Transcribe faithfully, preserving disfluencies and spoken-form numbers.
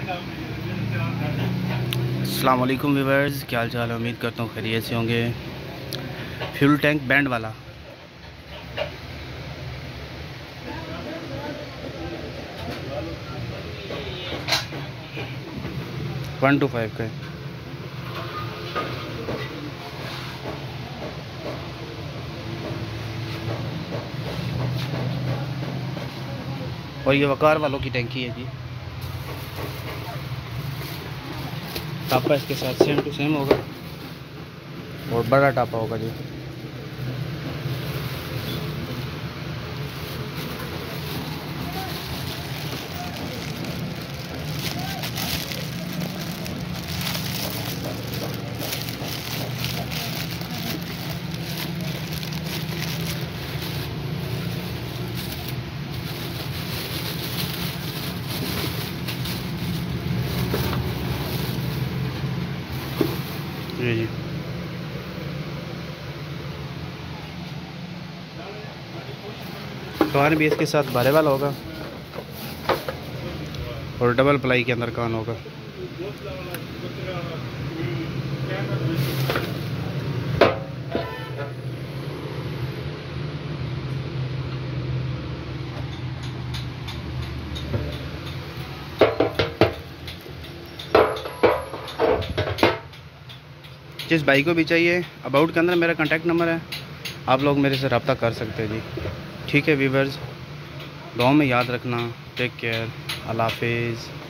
अस्सलाम वालेकुम व्यूअर्स, क्या हाल चाल है। उम्मीद करता हूँ खैरियत से होंगे। फ्यूल टैंक बैंड वाला वन टू फाइव का है। और ये वकार वालों की टैंकी है जी। टापा इसके साथ सेम टू सेम होगा और बड़ा टापा होगा जी। जी जी कान भी इसके साथ बारे वाला होगा और डबल प्लाई के अंदर कान होगा। जिस भाई को भी चाहिए, अबाउट के अंदर मेरा कांटेक्ट नंबर है, आप लोग मेरे से रब्ता कर सकते हैं जी। ठीक है व्यूअर्स, दुआ में याद रखना। टेक केयर, अल्लाह हाफिज़।